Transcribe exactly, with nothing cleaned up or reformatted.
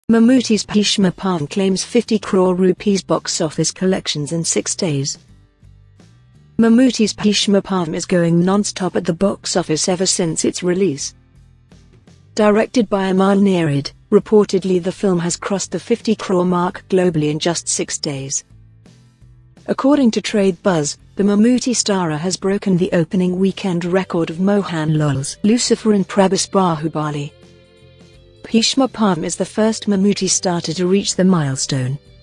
Mammootty's Bheeshma Parvam claims fifty crore rupees box office collections in six days. Mammootty's Bheeshma Parvam is going non-stop at the box office ever since its release. Directed by Mohanlal, reportedly the film has crossed the fifty crore mark globally in just six days. According to Trade Buzz, the Mammootty starrer has broken the opening weekend record of Mohanlal's Lucifer and Prabhas Bahubali. Bheeshma Parvam is the first Mammootty starter to reach the milestone.